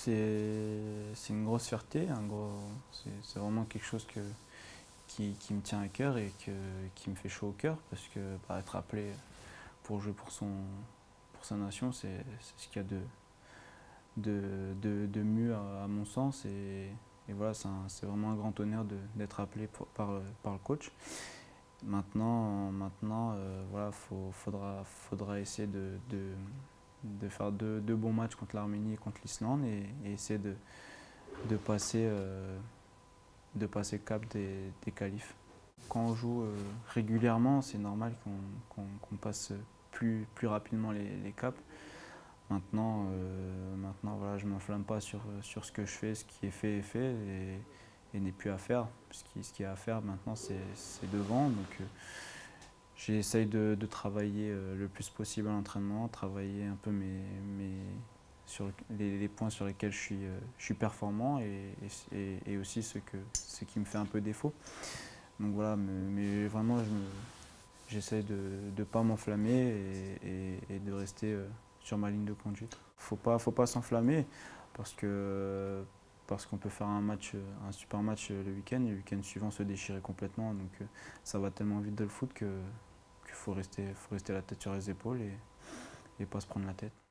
c'est une grosse fierté, c'est vraiment quelque chose qui me tient à cœur et qui me fait chaud au cœur parce que être appelé pour jouer pour sa nation, c'est ce qu'il y a de mieux à mon sens et voilà, c'est vraiment un grand honneur d'être appelé par le coach. Maintenant voilà, faudra essayer de faire deux bons matchs contre l'Arménie et contre l'Islande et essayer de passer, de passer le cap des qualifs. Quand on joue régulièrement, c'est normal qu'on passe plus rapidement les caps. Maintenant voilà, je ne m'enflamme pas sur ce que je fais, ce qui est fait est fait et n'est plus à faire. Ce qui est à faire maintenant, c'est devant. Donc j'essaye de travailler le plus possible à l'entraînement, travailler un peu sur les points sur lesquels je suis performant et aussi ce qui me fait un peu défaut. Donc voilà, mais vraiment, j'essaye de ne pas m'enflammer et de rester sur ma ligne de conduite. Faut pas s'enflammer parce qu'on peut faire un super match le week-end suivant se déchirer complètement. Donc ça va tellement vite de le foot qu'il faut rester la tête sur les épaules et pas se prendre la tête.